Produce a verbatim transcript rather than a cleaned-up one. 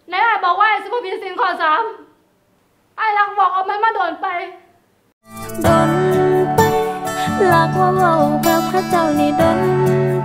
ไหนไอ้บอกว่าไอ้สิบปีสินข้อสามไอ้รักบอกเอามันมาโดนไปโดนไปหลักว่าเว้ากับข้าเจ้านี่โดน